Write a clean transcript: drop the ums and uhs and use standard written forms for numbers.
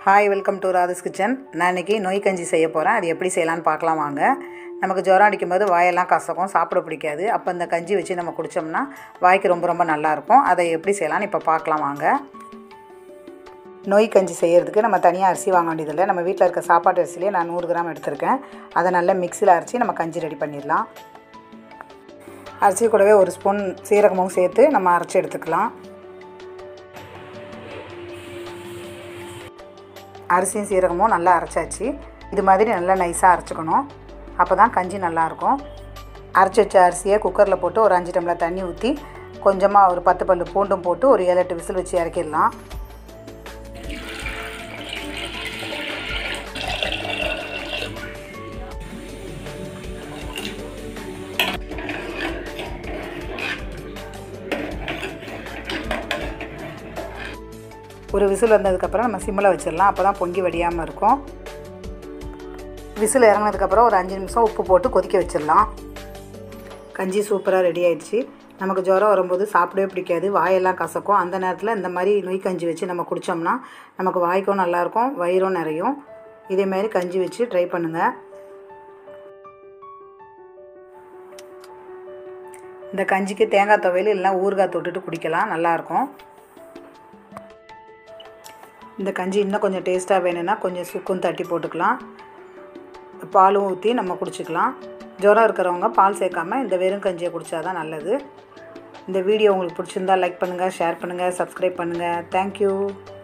Hi, welcome to Radhi's kitchen. நான் இன்றைக்கி நொய் கஞ்சி செய்ய போகிறேன். அது எப்படி செய்யலான்னு பார்க்கலாம் வாங்க. நமக்கு ஜுரம் அடிக்கும்போது வாயெல்லாம் கசக்கும், சாப்பிட பிடிக்காது. அப்போ இந்த கஞ்சி வச்சு நம்ம குடித்தோம்னா வாய்க்கு ரொம்ப நல்லாயிருக்கும். அதை எப்படி செய்யலான்னு இப்போ பார்க்கலாம் வாங்க. நொய் கஞ்சி செய்கிறதுக்கு நம்ம தனியாக அரிசி வாங்க வேண்டியதில்லை. நம்ம வீட்டில் இருக்க சாப்பாட்டு அரிசியிலே நான் 100 கிராம் எடுத்திருக்கேன். அதை நல்லா மிக்சியில் அரைச்சி நம்ம கஞ்சி ரெடி பண்ணிடலாம். அரிசி கூடவே 1 ஸ்பூன் சீரகமும் சேர்த்து நம்ம அரைச்சி எடுத்துக்கலாம். அரிசியும் சீரகமும் நல்லா அரைச்சாச்சு. இது மாதிரி நல்லா நைஸாக அரைச்சிக்கணும். அப்போ தான் கஞ்சி நல்லாயிருக்கும். அரைச்சி வச்ச அரிசியை குக்கரில் போட்டு ஒரு 5 டம்ளர் தண்ணி ஊற்றி கொஞ்சமாக ஒரு 10 பல்லு பூண்டும் போட்டு ஒரு 7-8 விசில் வச்சு இறக்கிடலாம். ஒரு விசில் வந்ததுக்கப்புறம் நம்ம சிம்மில் வச்சிடலாம். அப்போ தான் பொங்கி வடியாமல் இருக்கும். விசில் இறங்கினதுக்கப்புறம் ஒரு 5 நிமிஷம் உப்பு போட்டு கொதிக்க வச்சிடலாம். கஞ்சி சூப்பராக ரெடி ஆகிடுச்சு. நமக்கு ஜுரம் வரும்போது சாப்பிடவே பிடிக்காது, வாயெல்லாம் கசக்கும். அந்த நேரத்தில் இந்த மாதிரி நொய் கஞ்சி வச்சு நம்ம குடித்தோம்னா நமக்கு வாய்க்கும் நல்லாயிருக்கும், வயிறும் நிறையும். இதேமாரி கஞ்சி வச்சு ட்ரை பண்ணுங்கள். இந்த கஞ்சிக்கு தேங்காய் துவையல் இல்லைனா ஊறுகாய் தொட்டுட்டு குடிக்கலாம், நல்லாயிருக்கும். இந்த கஞ்சி இன்னும் கொஞ்சம் டேஸ்ட்டாக வேணும்னா கொஞ்சம் சுக்கும் தட்டி போட்டுக்கலாம். பாலும் ஊற்றி நம்ம குடிச்சிக்கலாம். ஜுரம் இருக்கிறவங்க பால் சேர்க்காமல் இந்த வெறும் கஞ்சியை குடித்தா தான் நல்லது. இந்த வீடியோ உங்களுக்கு பிடிச்சிருந்தால் லைக் பண்ணுங்கள், ஷேர் பண்ணுங்கள், சப்ஸ்கிரைப் பண்ணுங்கள். தேங்க்யூ.